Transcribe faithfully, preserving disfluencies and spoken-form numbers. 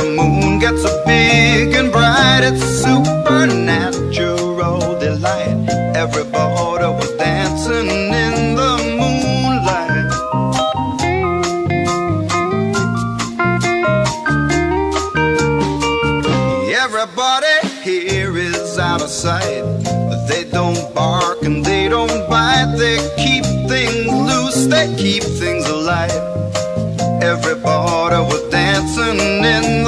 the moon gets so big and bright, it's a supernatural delight. Everybody was dancing in the moonlight. Everybody here is out of sight. They don't bark and they don't bite. They keep things loose, they keep things alive. Everybody was dancing in